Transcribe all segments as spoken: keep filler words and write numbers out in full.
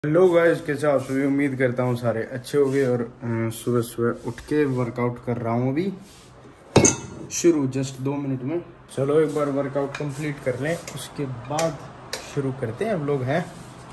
Hello guys, कैसे आप सभी। उम्मीद करता हूँ सारे अच्छे होंगे। और सुबह सुबह उठ के वर्कआउट कर रहा हूँ अभी शुरू, जस्ट दो मिनट में। चलो एक बार वर्कआउट कंप्लीट कर लें, उसके बाद शुरू करते हैं। अब लोग हैं,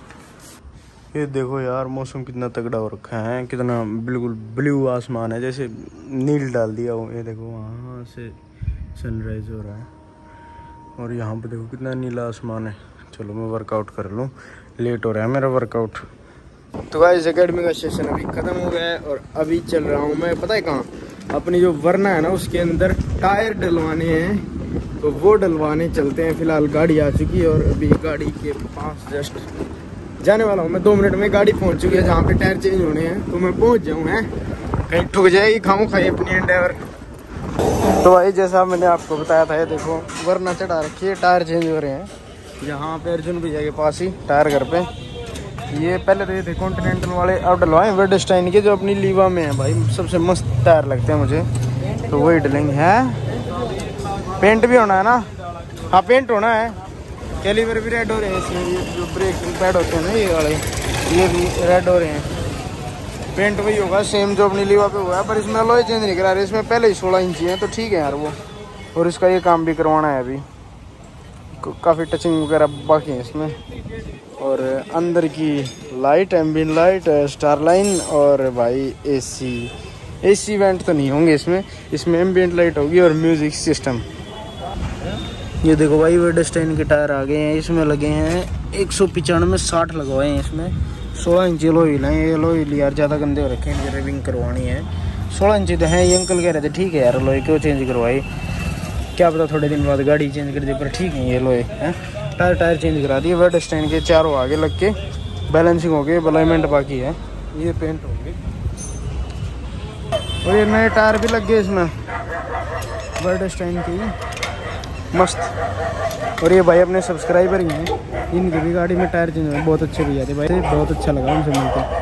ये देखो यार मौसम कितना तगड़ा हो रखा है, कितना बिल्कुल ब्लू आसमान है, जैसे नील डाल दिया हो। ये देखो वहाँ से सनराइज हो रहा है और यहाँ पे देखो कितना नीला आसमान है। चलो मैं वर्कआउट कर लूँ, लेट हो रहा है मेरा वर्कआउट। तो गाइस एकेडमी का सेशन अभी ख़त्म हो गया है और अभी चल रहा हूँ मैं, पता है कहाँ, अपनी जो वरना है ना उसके अंदर टायर डलवाने हैं, तो वो डलवाने चलते हैं। फिलहाल गाड़ी आ चुकी है और अभी गाड़ी के पास जस्ट जाने वाला हूँ मैं। दो मिनट में गाड़ी पहुँच चुकी है जहाँ पे टायर चेंज होने हैं, तो मैं पहुँच जाऊँ है, कहीं ठुक जाएगी खाऊँ खाई अपनी एंडेवर। तो भाई जैसा मैंने आपको बताया था, ये देखो वरना चढ़ा रखी है, टायर चेंज हो रहे हैं यहाँ पे अर्जुन भैया के पास ही टायर घर पे। ये पहले तो ये थे कॉन्टिनेंटल वाले, अब डलवाए वेडस्टाइन के जो अपनी लीवा में है भाई, सबसे मस्त टायर लगते हैं मुझे, तो वही डलेंगे। हैं पेंट भी होना है ना? हाँ पेंट होना है, कैलिपर भी रेड हो रहे हैं इसमें, ये जो ब्रेकिंग पैड होते हैं ना ये वाले, ये भी रेड हो रहे हैं। पेंट वही होगा सेम जो अपनी लीवा पे हुआ है, पर इसमें अलॉय चेंज नहीं करा रहे, इसमें पहले ही सोलह इंची है, तो ठीक है यार वो। और इसका ये काम भी करवाना है अभी, काफ़ी टचिंग वगैरह बाकी है इसमें। और अंदर की light, ambient light, star line और भाई एसी एसी वेंट तो नहीं होंगे इसमें, इसमें एम्बियंट लाइट होगी और म्यूजिक सिस्टम। ये देखो भाई वेडस्टाइन के टायर आ गए हैं, इसमें लगे हैं एक सौ पिचानवे साठ लगवाए हैं इसमें। सोलह इंच लोही लाए, ये लोही यार ज़्यादा गंदे हो रखे हैं, ये रिविंग करवानी है। सोलह इंच तो हैं, ये अंकल कह रहे थे ठीक है यार लोही क्यों चेंज करवाई, क्या पता थोड़े दिन बाद गाड़ी चेंज कर दी, पर ठीक है ये लोहे हैं। टायर टायर चेंज करा दिए वेडस्टाइन के, चारों आगे लग के बैलेंसिंग हो गई, अलाइनमेंट बाकी है, ये पेंट होंगे। और ये नए टायर भी लग गए इसमें वेडस्टाइन के ही, मस्त। और ये भाई अपने सब्सक्राइबर ही हैं, इनकी भी गाड़ी में टायर चेंज हुए, बहुत अच्छे भैया थे भाई, बहुत अच्छा लगा उनसे मिलकर।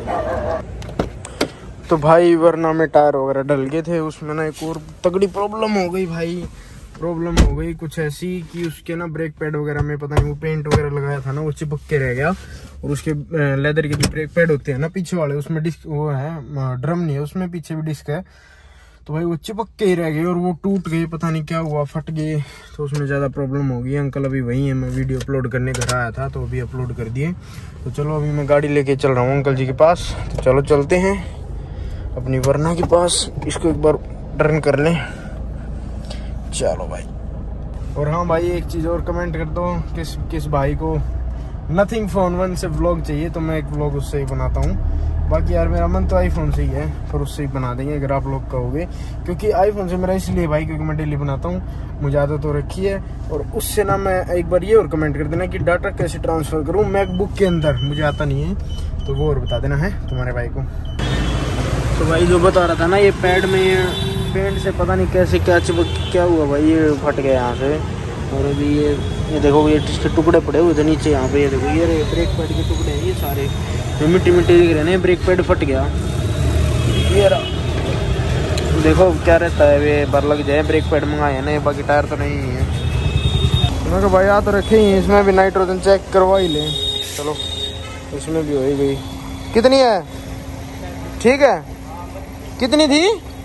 तो भाई वरना में टायर वगैरह डल गए थे, उसमें ना एक और तगड़ी प्रॉब्लम हो गई भाई। प्रॉब्लम हो गई कुछ ऐसी कि उसके ना ब्रेक पैड वगैरह में पता नहीं वो पेंट वगैरह लगाया था ना, वो चिपक के रह गया। और उसके लेदर के जो ब्रेक पैड होते हैं ना पीछे वाले, उसमें डिस्क वो है, ड्रम नहीं है उसमें, पीछे भी डिस्क है, तो भाई वो चिपक के ही रह गए और वो टूट गए, पता नहीं क्या हुआ, फट गए, तो उसमें ज़्यादा प्रॉब्लम हो गई। अंकल अभी वही है, मैं वीडियो अपलोड करने घर आया था तो अभी अपलोड कर दिए। तो चलो अभी मैं गाड़ी लेके चल रहा हूँ अंकल जी के पास, तो चलो चलते हैं अपनी वरना के पास, इसको एक बार टर्न कर लें। चलो भाई। और हाँ भाई एक चीज़ और कमेंट कर दो, किस किस भाई को नथिंग फोन वन से व्लॉग चाहिए, तो मैं एक व्लॉग उससे ही बनाता हूँ। बाकी यार मेरा मन तो आईफोन से ही है, फिर उससे ही बना देंगे अगर आप लोग कहोगे, क्योंकि आईफोन से मेरा इसलिए भाई क्योंकि मैं डेली बनाता हूँ, मुझे आदत तो रखी है। और उससे ना मैं एक बार ये और कमेंट कर देना कि डाटा कैसे ट्रांसफ़र करूँ मैकबुक के अंदर, मुझे आता नहीं है, तो वो और बता देना है तुम्हारे भाई को। तो भाई जो बता रहा था ना, ये पैड में ये पेंट से पता नहीं कैसे क्या चिपक क्या हुआ भाई, ये फट गया यहाँ से। और अभी ये ये देखो ये इसके टुकड़े पड़े हुए थे नीचे, यहाँ पे ये देखो ये ब्रेक पैड के टुकड़े हैं ये सारे, ये मिट्टी मिट्टी दिख रहे हैं, ब्रेक पैड फट गया। ये देखो क्या रहता है, ये बार लग जाए, ब्रेक पैड मंगाए हैं ना, बाकी टायर तो नहीं है। मैं कहा भाई आ तो रखे ही, इसमें भी नाइट्रोजन चेक करवा ही लें। चलो इसमें भी हो ही गई। कितनी है? ठीक है, कितनी थी?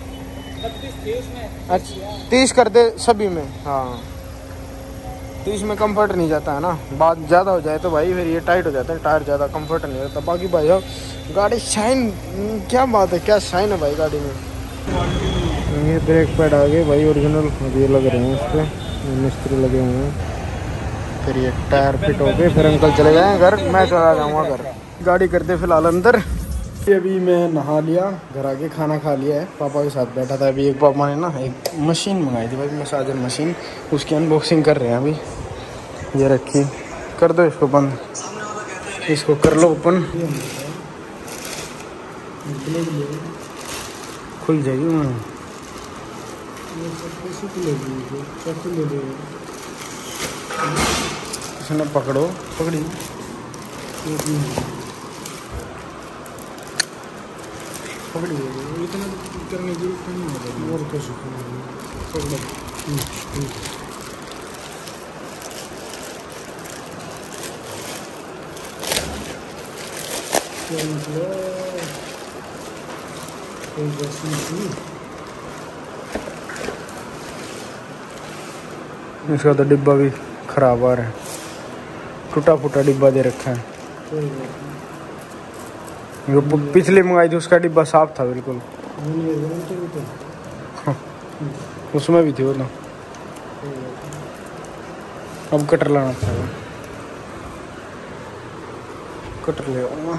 अच्छा तीस कर दे सभी में। हाँ तीस में कंफर्ट नहीं जाता है ना, बात ज़्यादा हो जाए तो भाई फिर ये टाइट हो जाता है टायर, ज़्यादा कंफर्ट नहीं रहता। बाकी भाई हो गाड़ी शाइन, क्या बात है, क्या शाइन है भाई गाड़ी में। ये ब्रेक पैड आ गए भाई ओरिजिनल, ये लग रहे हैं इस पर, मिस्त्री लगे हुए हैं। फिर ये टायर फिट हो गए, फिर अंकल चले गए घर, मैं चला जाऊँगा घर। गाड़ी करते फिलहाल अंदर। अभी मैं नहा लिया, घर आके खाना खा लिया है, पापा के साथ बैठा था। अभी एक पापा ने ना एक मशीन मंगाई थी भाई, मसाजर मशीन, उसकी अनबॉक्सिंग कर रहे हैं अभी। ये रखी, कर दो इसको बंद, इसको कर लो ओपन, खुल जाएगी। मैं इसने पकड़ो, पकड़ी पकड़ी इतना करने की जरूरत नहीं है, और कैसे पकड़ो। इसका तो डिब्बा भी खराब आ रहा है, टूटा फूटा डिब्बा दे रखा है। जो पिछले मंगाई थी उसका डिब्बा साफ था बिल्कुल, हाँ, उसमें भी थी वो तो। अब कटर लाना पड़ेगा, कटर ले आऊँगा।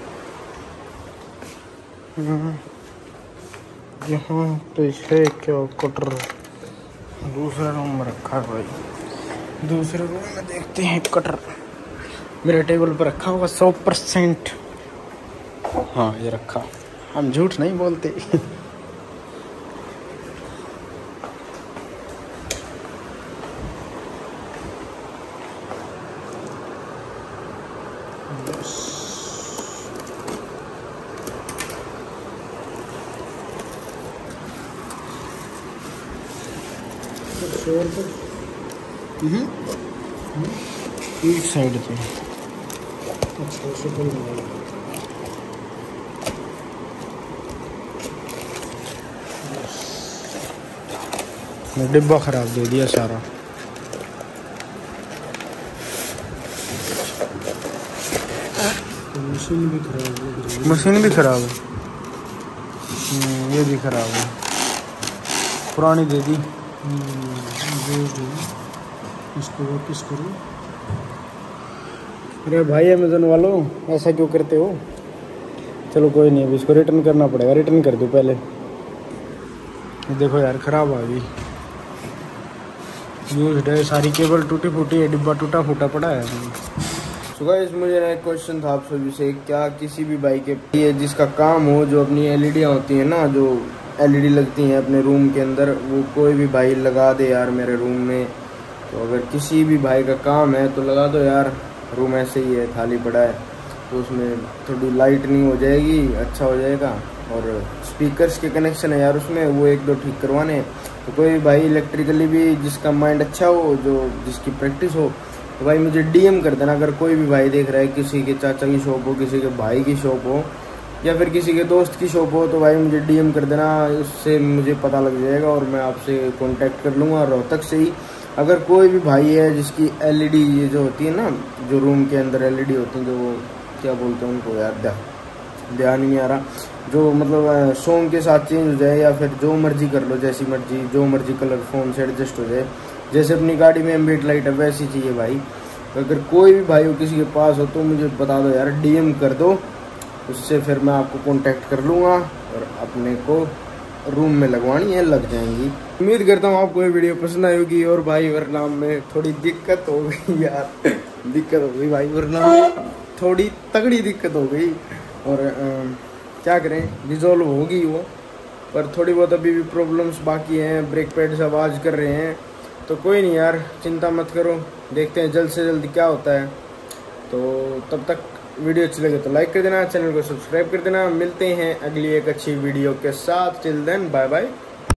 यहाँ पे है क्या कटर, दूसरे रूम में रखा है भाई। दूसरे रूम में देखते हैं कटर, मेरे टेबल पर रखा होगा सौ परसेंट। हाँ ये रखा, हम झूठ नहीं बोलते। एक साइड पे डिब्बा खराब दे दिया सारा। मशीन भी खराब है, मशीन भी खराब है, ये भी खराब है, पुरानी दे दी। इसको वापस करो। अरे भाई अमेज़न वालों, ऐसा क्यों करते हो? चलो कोई नहीं, अभी इसको रिटर्न करना पड़ेगा, रिटर्न कर दो पहले। देखो यार खराब आ गई, यूज्ड है, सारी केबल टूटी फूटी है, डिब्बा टूटा फूटा पड़ा है। सो गाइस, मुझे ना एक क्वेश्चन था आप सभी से, क्या किसी भी भाई के ये जिसका काम हो, जो अपनी एलईडियाँ होती हैं ना, जो एलईडी लगती हैं अपने रूम के अंदर, वो कोई भी भाई लगा दे यार मेरे रूम में। तो अगर किसी भी भाई का काम है तो लगा दो यार, रूम ऐसे ही है खाली पड़ा है, तो उसमें थोड़ी लाइटनिंग हो जाएगी, अच्छा हो जाएगा। और स्पीकर्स के कनेक्शन है यार उसमें, वो एक दो ठीक करवाने हैं। तो कोई भाई इलेक्ट्रिकली भी जिसका माइंड अच्छा हो, जो जिसकी प्रैक्टिस हो, तो भाई मुझे डीएम कर देना। अगर कोई भी भाई देख रहा है, किसी के चाचा की शॉप हो, किसी के भाई की शॉप हो, या फिर किसी के दोस्त की शॉप हो, तो भाई मुझे डीएम कर देना, उससे मुझे पता लग जाएगा और मैं आपसे कांटेक्ट कर लूँगा। रोहतक से ही अगर कोई भी भाई है जिसकी एलईडी ये जो होती है ना, जो रूम के अंदर एलईडी होती है, जो क्या बोलते हैं उनको यार, ध्यान ही नहीं आ रहा, जो मतलब सॉन्ग के साथ चेंज हो जाए, या फिर जो मर्जी कर लो, जैसी मर्जी जो मर्जी कलर फ़ोन से एडजस्ट हो जाए, जैसे अपनी गाड़ी में एम्बिएंट लाइट है वैसी चाहिए भाई। तो अगर कोई भी भाई हो किसी के पास हो तो मुझे बता दो यार, डीएम कर दो, उससे फिर मैं आपको कांटेक्ट कर लूँगा और अपने को रूम में लगवानी है, लग जाएंगी। उम्मीद करता हूँ आपको ये वीडियो पसंद आई होगी। और भाई वरना में थोड़ी दिक्कत हो गई यार, दिक्कत हो गई भाई, वरना थोड़ी तगड़ी दिक्कत हो गई। और आ, क्या करें, रिजॉल्व होगी वो, पर थोड़ी बहुत अभी भी प्रॉब्लम्स बाकी हैं, ब्रेक पैड से आवाज़ कर रहे हैं। तो कोई नहीं यार, चिंता मत करो, देखते हैं जल्द से जल्द क्या होता है। तो तब तक वीडियो अच्छी लगे तो लाइक कर देना, चैनल को सब्सक्राइब कर देना। मिलते हैं अगली एक अच्छी वीडियो के साथ, टिल देन बाय बाय।